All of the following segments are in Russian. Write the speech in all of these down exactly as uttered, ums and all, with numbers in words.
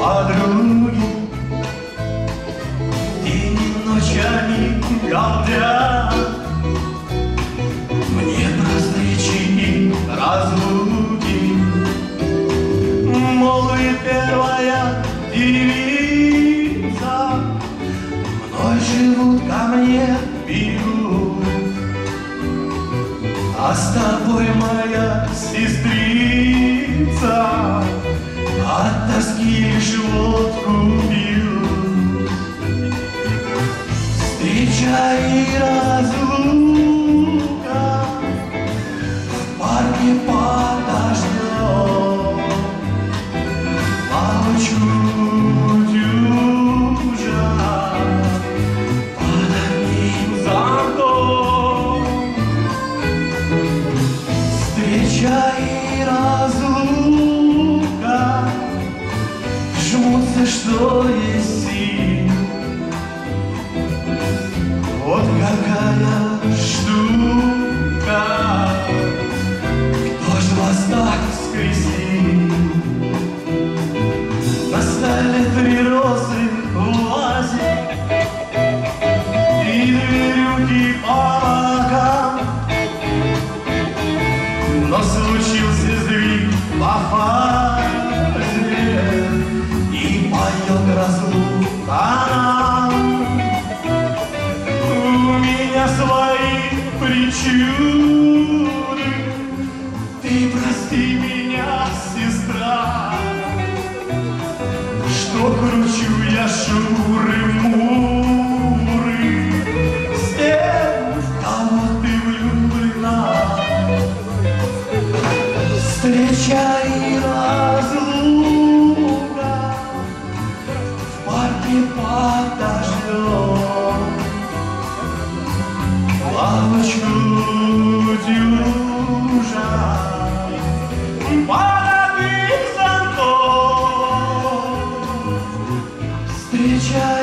подруги, день и ночь они галдят. Мне про встречи и разлуки молвит первая девица. Мной живут, ко мне бегут, а с тобой, моя сестрица, от тоски лишь водку пьют. Встреча и разлука в парке подождем. Палочку дюжа под одним зонтом. Встреча и разлука жмутся, что есть сил. Вот какая штука, кто ж вас так скрестил? На столе три розы в вазе и две рюмки по бокам. Но случился сдвиг по фазе, и поет разлука нам. У меня свои причуды, ты прости меня, сестра, что кручу я шуры-муры с тем, в кого ты влюблена. Встреча и разлука в парке подождем. Лавочку дюжа под одним зонтом. Встреча и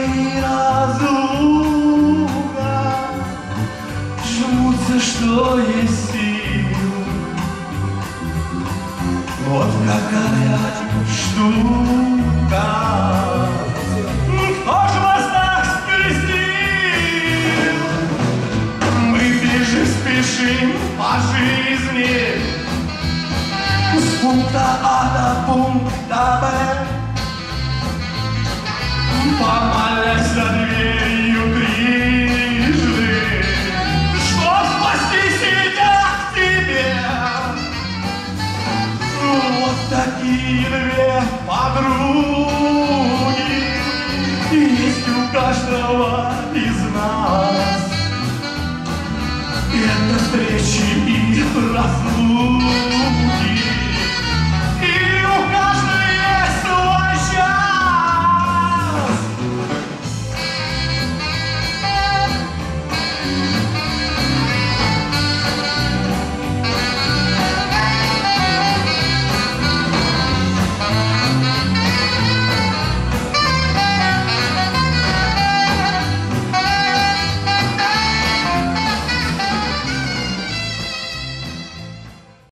разлука жмутся, что есть сил. Вот какая штука, кто ж вас так скрестил? Мы бежим, спешим по жизни с пункта А до пункта Б, помолясь за дверью трижды, что спасти себя в тебе. Вот такие две подруги есть у каждого из нас. Это встречи и разлуки.